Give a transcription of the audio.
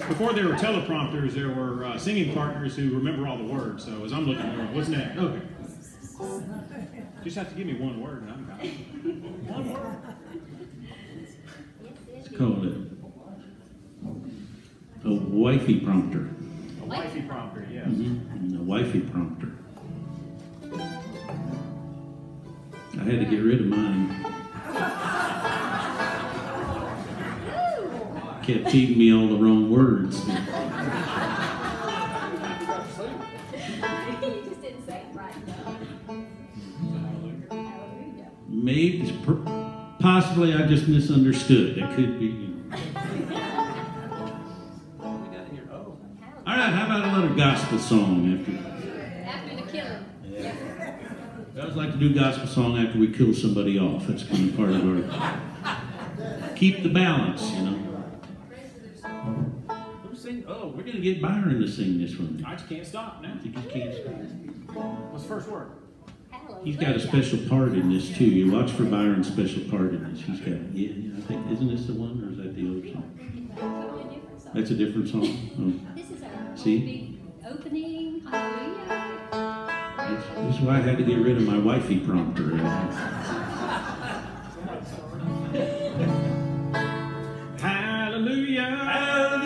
Before there were teleprompters, there were singing partners who remember all the words. So as I'm looking at what's next? Okay. Just have to give me one word and I'm got it. One word. Let's call it a wifey prompter. A wifey prompter, yes. A wifey prompter. I had to get rid of mine. Kept feeding me all the wrong words. You just didn't say it right. Hallelujah. Maybe, possibly I just misunderstood. It could be. All right, how about another gospel song After the killing. Yeah. I always like to do gospel song after we kill somebody off. That's kind of part of our keep the balance, you know. Who's sing? Oh, we're gonna get Byron to sing this one. I just can't stop now. You just can't stop. What's the first word? He's got a special part in this too. You watch for Byron's special part in this. He's got, yeah, I think, isn't this the one or is that the other song? That's a different song. Oh. This is our See? big opening. Hallelujah. This is why I had to get rid of my wifey prompter. Hallelujah. Hallelujah.